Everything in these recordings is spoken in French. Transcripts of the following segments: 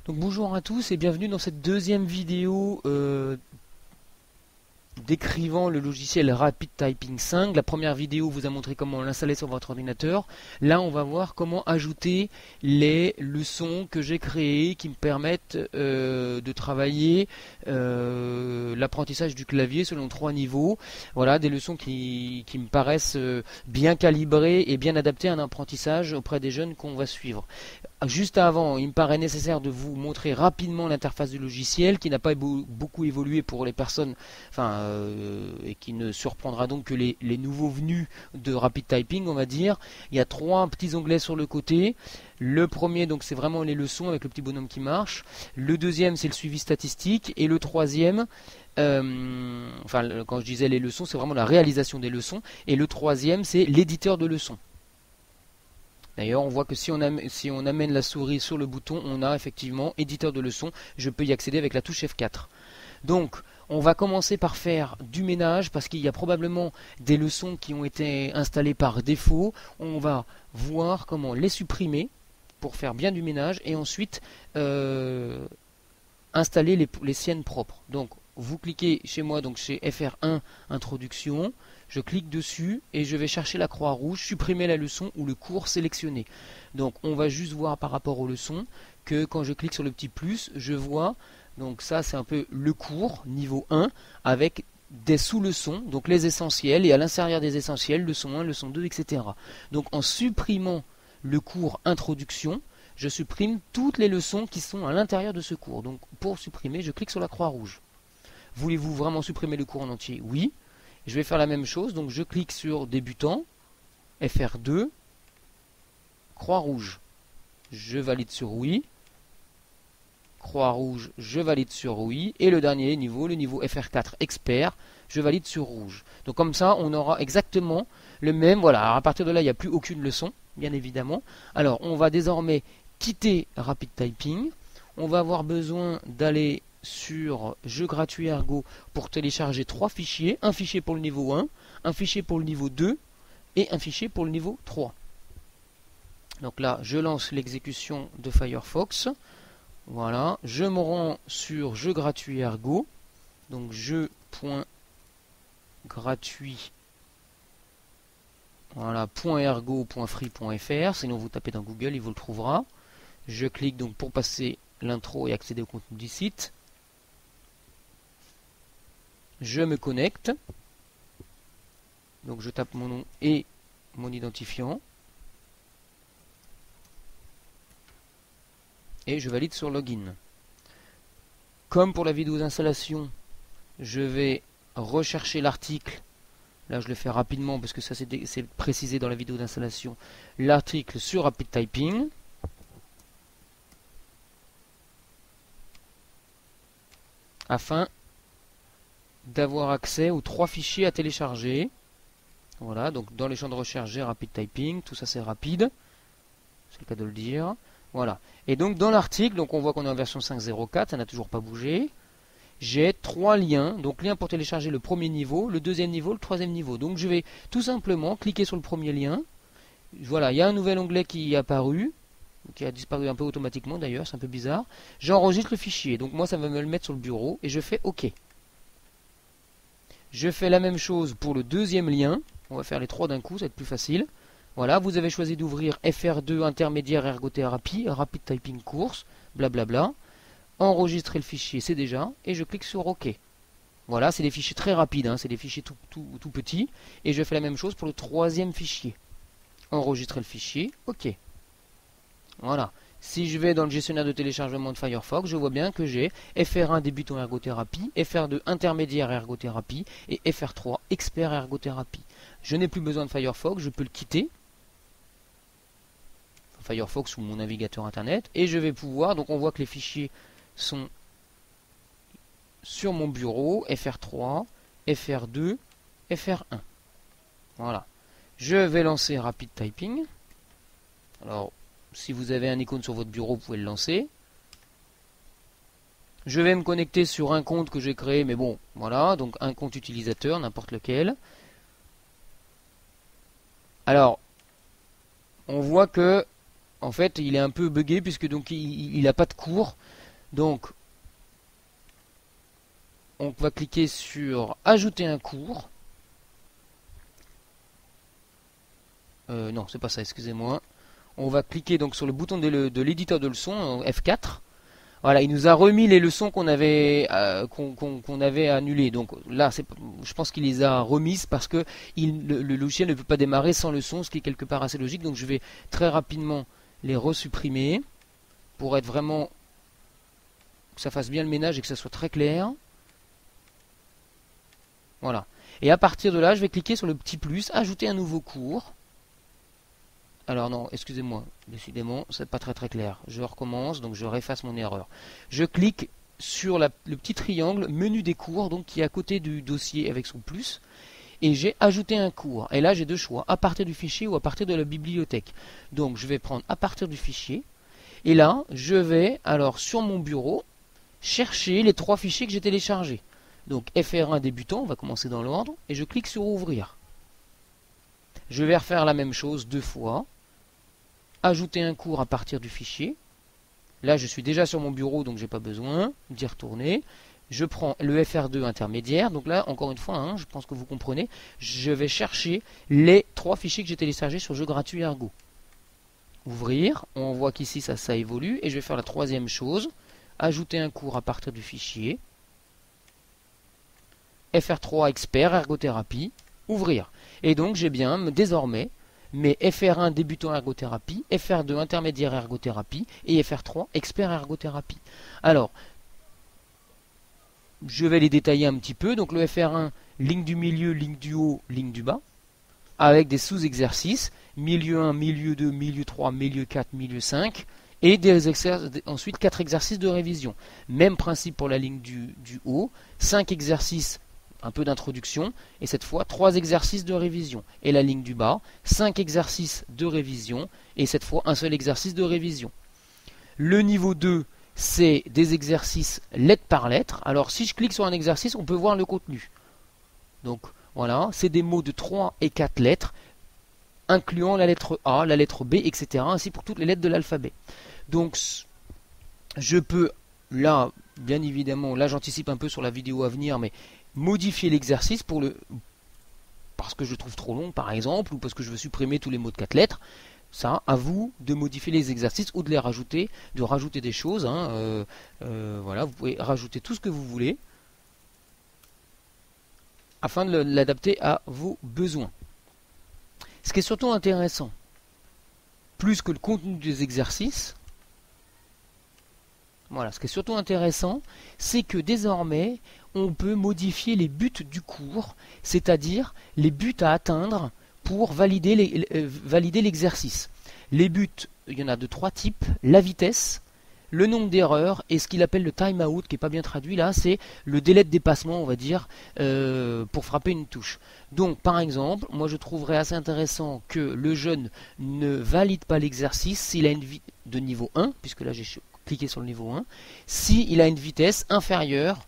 Donc bonjour à tous et bienvenue dans cette deuxième vidéo décrivant le logiciel Rapid Typing 5. La première vidéo vous a montré comment l'installer sur votre ordinateur. Là on va voir comment ajouter les leçons que j'ai créées qui me permettent de travailler l'apprentissage du clavier selon 3 niveaux. Voilà, des leçons qui me paraissent bien calibrées et bien adaptées à un apprentissage auprès des jeunes qu'on va suivre. Juste avant, il me paraît nécessaire de vous montrer rapidement l'interface du logiciel qui n'a pas beaucoup évolué pour les personnes, et qui ne surprendra donc que les nouveaux venus de Rapid Typing, on va dire. Il y a 3 petits onglets sur le côté. Le premier, donc, c'est vraiment les leçons avec le petit bonhomme qui marche. Le deuxième, c'est le suivi statistique. Et le troisième, quand je disais les leçons, c'est vraiment la réalisation des leçons. Et le troisième, c'est l'éditeur de leçons. D'ailleurs, on voit que si on amène la souris sur le bouton, on a effectivement éditeur de leçons. Je peux y accéder avec la touche F4. Donc, on va commencer par faire du ménage parce qu'il y a probablement des leçons qui ont été installées par défaut. On va voir comment les supprimer pour faire bien du ménage et ensuite installer les siennes propres. Donc, vous cliquez chez moi, donc chez FR1 Introduction. Je clique dessus et je vais chercher la croix rouge, supprimer la leçon ou le cours sélectionné. Donc on va juste voir par rapport aux leçons que quand je clique sur le petit plus, je vois, donc ça c'est un peu le cours niveau 1 avec des sous-leçons, donc les essentiels, et à l'intérieur des essentiels, leçon 1, leçon 2, etc. Donc en supprimant le cours introduction, je supprime toutes les leçons qui sont à l'intérieur de ce cours. Donc pour supprimer, je clique sur la croix rouge. Voulez-vous vraiment supprimer le cours en entier? Oui. Je vais faire la même chose, donc je clique sur débutant, FR2, croix rouge, je valide sur oui, croix rouge, je valide sur oui, et le dernier niveau, le niveau FR4 expert, je valide sur rouge. Donc comme ça, on aura exactement le même, voilà, alors à partir de là, il n'y a plus aucune leçon, bien évidemment. Alors, on va désormais quitter Rapid Typing, on va avoir besoin d'aller sur jeu gratuit Ergo pour télécharger 3 fichiers, un fichier pour le niveau 1, un fichier pour le niveau 2 et un fichier pour le niveau 3. Donc là, je lance l'exécution de Firefox. Voilà, je me rends sur jeu gratuit Ergo. Donc jeu.gratuit. Voilà, .ergo.free.fr. Sinon vous tapez dans Google, il vous le trouvera. Je clique donc pour passer l'intro et accéder au contenu du site. Je me connecte. Donc je tape mon nom et mon identifiant. Et je valide sur Login. Comme pour la vidéo d'installation, je vais rechercher l'article. Là je le fais rapidement parce que ça c'est précisé dans la vidéo d'installation. L'article sur Rapid Typing. Afin d'avoir accès aux 3 fichiers à télécharger. Voilà, donc dans les champs de recherche, j'ai Rapid Typing, tout ça c'est rapide, c'est le cas de le dire. Voilà, et donc dans l'article, donc on voit qu'on est en version 5.04, ça n'a toujours pas bougé. J'ai 3 liens, donc lien pour télécharger le premier niveau, le deuxième niveau, le troisième niveau. Donc je vais tout simplement cliquer sur le premier lien. Voilà, il y a un nouvel onglet qui est apparu, qui a disparu un peu automatiquement d'ailleurs, c'est un peu bizarre. J'enregistre le fichier, donc moi ça va me le mettre sur le bureau et je fais OK. Je fais la même chose pour le deuxième lien. On va faire les 3 d'un coup, ça va être plus facile. Voilà, vous avez choisi d'ouvrir FR2 intermédiaire ergothérapie, Rapid Typing course, blablabla. Enregistrer le fichier, c'est déjà, et je clique sur OK. Voilà, c'est des fichiers très rapides, hein, c'est des fichiers tout petits. Et je fais la même chose pour le troisième fichier. Enregistrer le fichier, OK. Voilà. Si je vais dans le gestionnaire de téléchargement de Firefox, je vois bien que j'ai FR1 débutant ergothérapie, FR2 intermédiaire ergothérapie et FR3 expert ergothérapie. Je n'ai plus besoin de Firefox, je peux le quitter. Firefox ou mon navigateur internet. Et je vais pouvoir, donc on voit que les fichiers sont sur mon bureau, FR3, FR2, FR1. Voilà. Je vais lancer Rapid Typing. Alors, si vous avez un icône sur votre bureau, vous pouvez le lancer. Je vais me connecter sur un compte que j'ai créé, mais bon, voilà, donc un compte utilisateur, n'importe lequel. Alors, on voit que en fait, il est un peu buggé puisque donc il n'a pas de cours. Donc, on va cliquer sur ajouter un cours. Non, c'est pas ça, excusez-moi. On va cliquer donc sur le bouton de l'éditeur de leçons, F4. Voilà, il nous a remis les leçons qu'on avait annulées. Donc là, je pense qu'il les a remises parce que le logiciel ne peut pas démarrer sans leçon, ce qui est quelque part assez logique. Donc je vais très rapidement les resupprimer pour être vraiment que ça fasse bien le ménage et que ça soit très clair. Voilà. Et à partir de là, je vais cliquer sur le petit plus, ajouter un nouveau cours. Alors non, excusez-moi, décidément, c'est pas très clair. Je recommence, donc je réefface mon erreur. Je clique sur le petit triangle menu des cours, donc qui est à côté du dossier avec son plus, et j'ai ajouté un cours. Et là, j'ai deux choix, à partir du fichier ou à partir de la bibliothèque. Donc je vais prendre à partir du fichier, et là, je vais alors sur mon bureau chercher les trois fichiers que j'ai téléchargés. Donc FR1 débutant, on va commencer dans l'ordre, et je clique sur ouvrir. Je vais refaire la même chose deux fois. Ajouter un cours à partir du fichier. Là, je suis déjà sur mon bureau, donc j'ai pas besoin d'y retourner. Je prends le FR2 intermédiaire. Donc là, encore une fois, hein, je pense que vous comprenez. Je vais chercher les trois fichiers que j'ai téléchargés sur Jeux gratuits Ergo. Ouvrir. On voit qu'ici, ça évolue. Et je vais faire la troisième chose. Ajouter un cours à partir du fichier. FR3 expert ergothérapie. Ouvrir. Et donc, j'ai bien désormais mes FR1 débutant ergothérapie, FR2 intermédiaire ergothérapie et FR3 expert ergothérapie. Alors, je vais les détailler un petit peu. Donc le FR1, ligne du milieu, ligne du haut, ligne du bas, avec des sous-exercices, milieu 1, milieu 2, milieu 3, milieu 4, milieu 5, et ensuite 4 exercices de révision. Même principe pour la ligne du haut, 5 exercices, un peu d'introduction, et cette fois 3 exercices de révision. Et la ligne du bas, 5 exercices de révision, et cette fois un seul exercice de révision. Le niveau 2, c'est des exercices lettre par lettre. Alors si je clique sur un exercice, on peut voir le contenu. Donc voilà, c'est des mots de 3 et 4 lettres, incluant la lettre A, la lettre B, etc. Ainsi pour toutes les lettres de l'alphabet. Donc je peux, là, bien évidemment, là j'anticipe un peu sur la vidéo à venir, mais modifier l'exercice parce que je trouve trop long par exemple, ou parce que je veux supprimer tous les mots de 4 lettres. Ça, à vous de modifier les exercices ou de les rajouter, de rajouter des choses. Voilà, vous pouvez rajouter tout ce que vous voulez afin de l'adapter à vos besoins. Ce qui est surtout intéressant, plus que le contenu des exercices, voilà, ce qui est surtout intéressant, c'est que désormais, on peut modifier les buts du cours, c'est-à-dire les buts à atteindre pour valider l'exercice. Les buts, il y en a de 3 types, la vitesse, le nombre d'erreurs et ce qu'il appelle le time out, qui n'est pas bien traduit là, c'est le délai de dépassement, on va dire, pour frapper une touche. Donc par exemple, moi je trouverais assez intéressant que le jeune ne valide pas l'exercice s'il a une vitesse de niveau 1, puisque là j'ai cliqué sur le niveau 1, s'il a une vitesse inférieure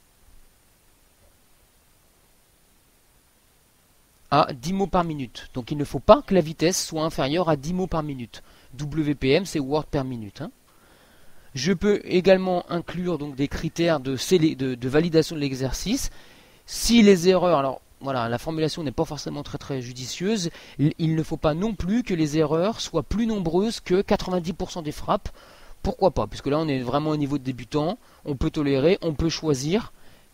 à 10 mots par minute. Donc il ne faut pas que la vitesse soit inférieure à 10 mots par minute. WPM, c'est word per minute. Je peux également inclure donc des critères de validation de l'exercice. Si les erreurs, alors voilà, la formulation n'est pas forcément très judicieuse, il ne faut pas non plus que les erreurs soient plus nombreuses que 90% des frappes. Pourquoi pas? Puisque là on est vraiment au niveau de débutant, on peut tolérer, on peut choisir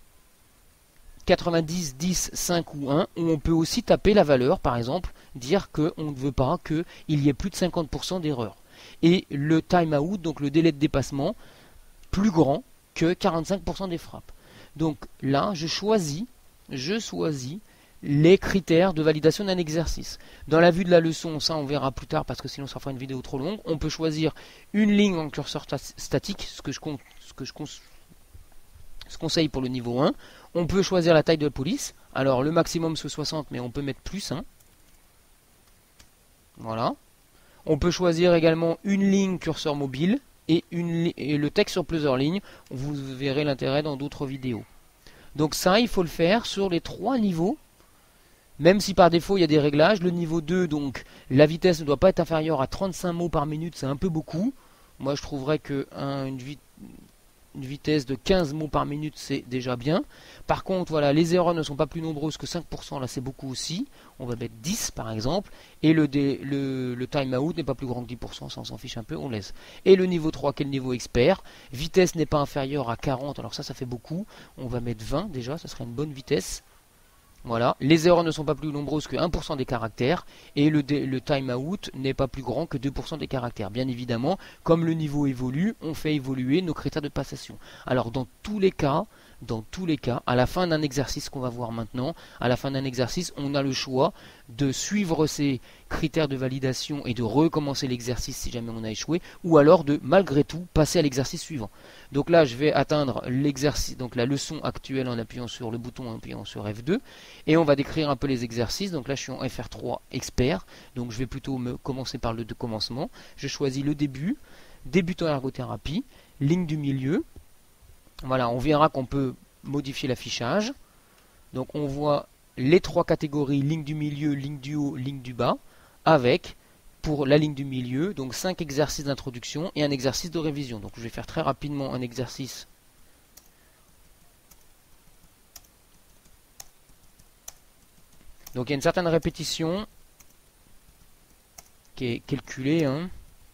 90, 10, 5 ou 1, où on peut aussi taper la valeur, par exemple, dire qu'on ne veut pas qu'il y ait plus de 50% d'erreurs. Et le timeout, donc le délai de dépassement, plus grand que 45% des frappes. Donc là, je choisis les critères de validation d'un exercice. Dans la vue de la leçon, ça on verra plus tard parce que sinon ça fera une vidéo trop longue, on peut choisir une ligne en curseur statique, ce que je conseille pour le niveau 1. On peut choisir la taille de la police. Alors le maximum c'est 60, mais on peut mettre plus. Voilà. On peut choisir également une ligne curseur mobile et le texte sur plusieurs lignes. Vous verrez l'intérêt dans d'autres vidéos. Donc ça, il faut le faire sur les 3 niveaux Même si par défaut il y a des réglages, le niveau 2, donc la vitesse ne doit pas être inférieure à 35 mots par minute, c'est un peu beaucoup. Moi je trouverais que une vitesse de 15 mots par minute c'est déjà bien. Par contre voilà, les erreurs ne sont pas plus nombreuses que 5%, là c'est beaucoup aussi. On va mettre 10 par exemple. Et le timeout n'est pas plus grand que 10%, ça on s'en fiche un peu, on laisse. Et le niveau 3 qui est le niveau expert, vitesse n'est pas inférieure à 40, alors ça fait beaucoup. On va mettre 20 déjà, ça serait une bonne vitesse. Voilà, les erreurs ne sont pas plus nombreuses que 1% des caractères et le timeout n'est pas plus grand que 2% des caractères. Bien évidemment, comme le niveau évolue, on fait évoluer nos critères de passation. Alors dans tous les cas, à la fin d'un exercice qu'on va voir maintenant, à la fin d'un exercice, on a le choix de suivre ces critères de validation et de recommencer l'exercice si jamais on a échoué, ou alors de malgré tout passer à l'exercice suivant. Donc là, je vais atteindre l'exercice, donc la leçon actuelle en appuyant sur le bouton, en appuyant sur F2, et on va décrire un peu les exercices. Donc là, je suis en FR3 expert, donc je vais plutôt commencer par le commencement. Je choisis le début, débutant ergothérapie, ligne du milieu. Voilà, on verra qu'on peut modifier l'affichage. Donc on voit les trois catégories, ligne du milieu, ligne du haut, ligne du bas, avec, pour la ligne du milieu, donc 5 exercices d'introduction et un exercice de révision. Donc je vais faire très rapidement un exercice. Donc il y a une certaine répétition qui est calculée, hein.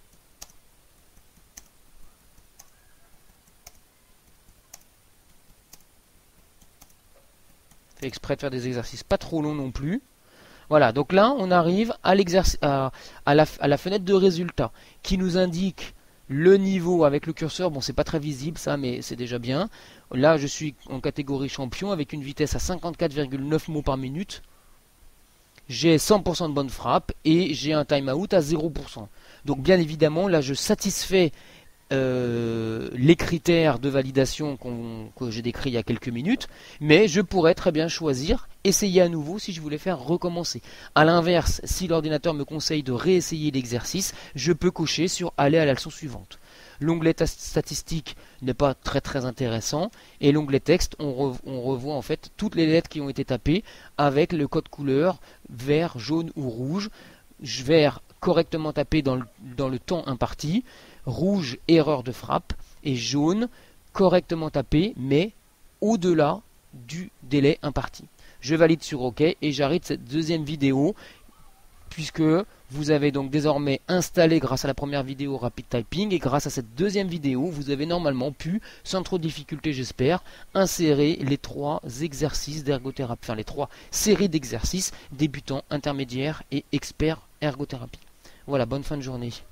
Fait exprès de faire des exercices pas trop longs non plus. Voilà, donc là on arrive à la fenêtre de résultat qui nous indique le niveau avec le curseur. Bon, c'est pas très visible ça, mais c'est déjà bien. Là je suis en catégorie champion avec une vitesse à 54,9 mots par minute. J'ai 100% de bonne frappe et j'ai un timeout à 0%. Donc bien évidemment là je satisfais les critères de validation que j'ai décrits il y a quelques minutes, mais je pourrais très bien choisir essayer à nouveau si je voulais faire recommencer. A l'inverse, si l'ordinateur me conseille de réessayer l'exercice, je peux cocher sur aller à la leçon suivante. L'onglet statistique n'est pas très intéressant, et l'onglet texte, on revoit en fait toutes les lettres qui ont été tapées avec le code couleur vert, jaune ou rouge. Vert correctement tapé dans le temps imparti, rouge erreur de frappe et jaune correctement tapé mais au-delà du délai imparti. Je valide sur OK et j'arrête cette deuxième vidéo puisque vous avez donc désormais installé grâce à la première vidéo Rapid Typing et grâce à cette deuxième vidéo vous avez normalement pu, sans trop de difficulté j'espère, insérer les 3 exercices d'ergothérapie, enfin les 3 séries d'exercices débutant, intermédiaire et expert ergothérapie. Voilà, bonne fin de journée.